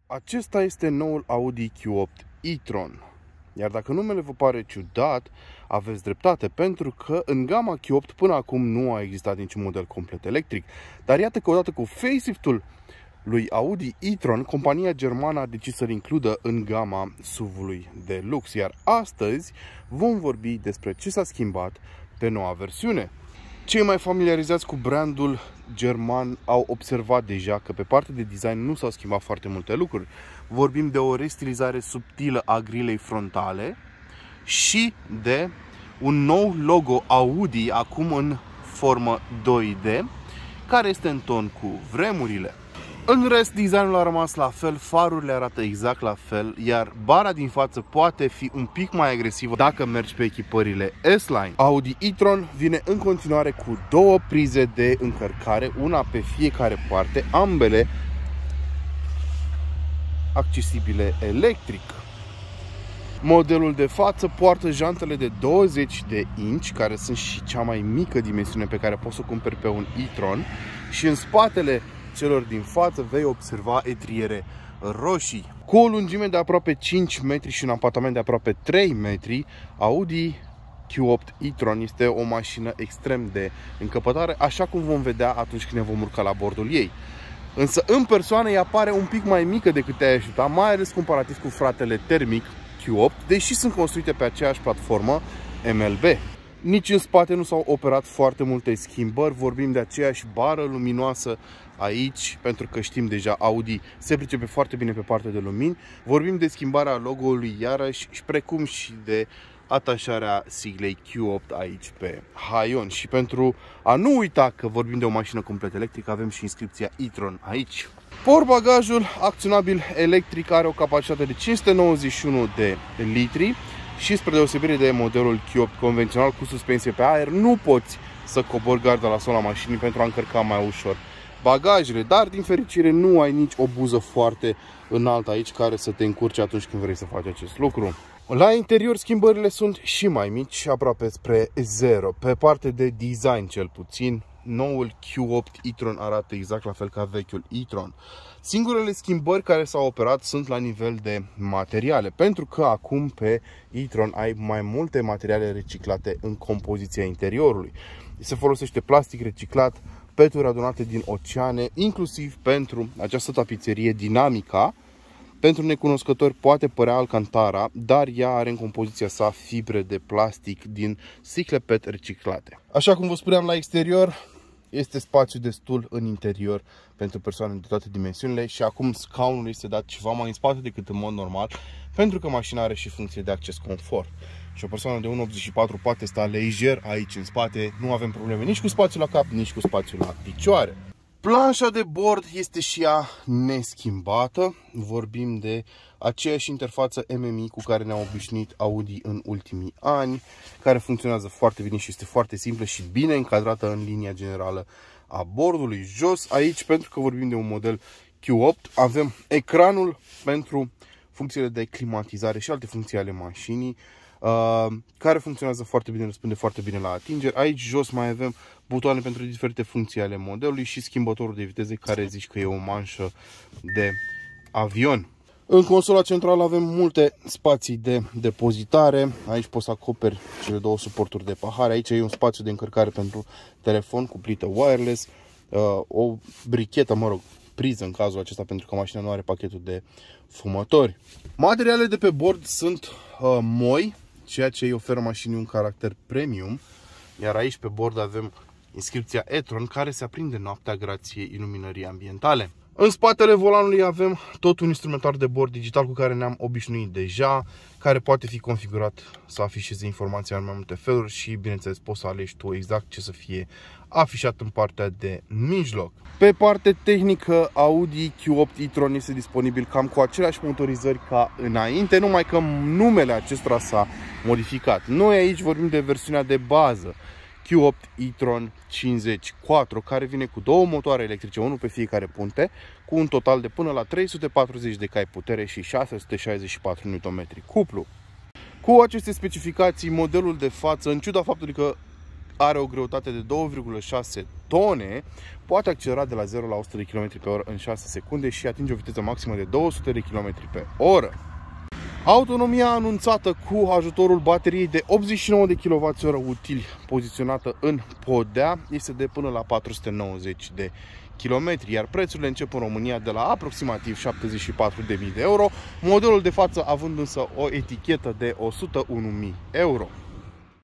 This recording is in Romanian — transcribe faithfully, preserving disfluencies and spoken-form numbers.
Acesta este noul Audi Q opt e-tron. Iar dacă numele vă pare ciudat, aveți dreptate, pentru că în gama Q opt până acum nu a existat niciun model complet electric. Dar iată că odată cu facelift-ul lui Audi e-tron, compania germană a decis să-l includă în gama S U V-ului de lux. Iar astăzi vom vorbi despre ce s-a schimbat pe noua versiune. Cei mai familiarizați cu brandul german au observat deja că pe partea de design nu s-au schimbat foarte multe lucruri. Vorbim de o restilizare subtilă a grilei frontale și de un nou logo Audi, acum în formă doi D, care este în ton cu vremurile. În rest, designul a rămas la fel, farurile arată exact la fel, iar bara din față poate fi un pic mai agresivă dacă mergi pe echipările S-Line. Audi e-tron vine în continuare cu două prize de încărcare, una pe fiecare parte, ambele accesibile electric. Modelul de față poartă jantele de douăzeci de inci, care sunt și cea mai mică dimensiune pe care poți să o cumperi pe un e-tron, și în spatele celor din față vei observa etriere roșii. Cu o lungime de aproape cinci metri și un apartament de aproape trei metri, Audi Q opt e-tron este o mașină extrem de încăpătoare, așa cum vom vedea atunci când ne vom urca la bordul ei. Însă în persoană ea pare un pic mai mică decât te-ai aștepta, mai ales comparativ cu fratele termic Q opt, deși sunt construite pe aceeași platformă M L B. Nici în spate nu s-au operat foarte multe schimbări, vorbim de aceeași bară luminoasă aici, pentru că știm deja Audi se pricepe foarte bine pe partea de lumini. Vorbim de schimbarea logo-ului iarăși, și precum și de atașarea siglei Q opt aici pe haion. Și pentru a nu uita că vorbim de o mașină complet electrică, avem și inscripția e-tron aici. Portbagajul acționabil electric are o capacitate de cinci sute nouăzeci și unu de litri și, spre deosebire de modelul Q opt convențional cu suspensie pe aer, nu poți să cobori garda la sola mașinii pentru a încărca mai ușor bagajele, dar din fericire nu ai nici o buză foarte înaltă aici care să te încurce atunci când vrei să faci acest lucru. La interior schimbările sunt și mai mici, aproape spre zero. Pe parte de design cel puțin, noul Q opt e-tron arată exact la fel ca vechiul e-tron. Singurele schimbări care s-au operat sunt la nivel de materiale, pentru că acum pe e-tron ai mai multe materiale reciclate în compoziția interiorului. Se folosește plastic reciclat, peturi adunate din oceane, inclusiv pentru această tapiserie Dinamica. Pentru necunoscători poate părea Alcantara, dar ea are în compoziția sa fibre de plastic din sticle P E T reciclate. Așa cum vă spuneam, la exterior este spațiu destul în interior pentru persoane de toate dimensiunile și acum scaunul este dat ceva mai în spate decât în mod normal, pentru că mașina are și funcție de acces confort. Și o persoană de unu virgulă optzeci și patru poate sta lejer aici în spate, nu avem probleme nici cu spațiul la cap, nici cu spațiul la picioare. Planșa de bord este și ea neschimbată, vorbim de aceeași interfață M M I cu care ne-a obișnuit Audi în ultimii ani, care funcționează foarte bine și este foarte simplă și bine încadrată în linia generală a bordului. Jos aici, pentru că vorbim de un model Q opt, avem ecranul pentru funcțiile de climatizare și alte funcții ale mașinii, Uh, care funcționează foarte bine, răspunde foarte bine la atingeri. Aici jos mai avem butoane pentru diferite funcții ale modelului și schimbătorul de viteze, care zici că e o manșă de avion. În consola centrală avem multe spații de depozitare. Aici poți să acoperi cele două suporturi de pahare. Aici e un spațiu de încărcare pentru telefon cu plită wireless, uh, o brichetă, mă rog, priză în cazul acesta, pentru că mașina nu are pachetul de fumători. Materialele de pe bord sunt uh, moi, ceea ce îi oferă mașinii un caracter premium, iar aici pe bord avem inscripția e-tron, care se aprinde noaptea grație iluminării ambientale. În spatele volanului avem tot un instrumentar de bord digital cu care ne-am obișnuit deja, care poate fi configurat să afișeze informația în mai multe feluri și, bineînțeles, poți să alegi tu exact ce să fie afișat în partea de mijloc. Pe parte tehnică, Audi Q opt e-tron este disponibil cam cu aceleași motorizări ca înainte, numai că numele acestora s-a modificat. Noi aici vorbim de versiunea de bază, Q opt e-tron cincizeci patru, care vine cu două motoare electrice, unul pe fiecare punte, cu un total de până la trei sute patruzeci de cai putere și șase sute șaizeci și patru newton metri cuplu. Cu aceste specificații, modelul de față, în ciuda faptului că are o greutate de două virgulă șase tone, poate accelera de la zero la o sută de kilometri pe oră în șase secunde și atinge o viteză maximă de două sute de kilometri pe oră. Autonomia anunțată cu ajutorul bateriei de optzeci și nouă de kilowatt-ore utili poziționată în podea este de până la patru sute nouăzeci de kilometri, iar prețurile încep în România de la aproximativ șaptezeci și patru de mii de euro, modelul de față având însă o etichetă de o sută unu mii euro.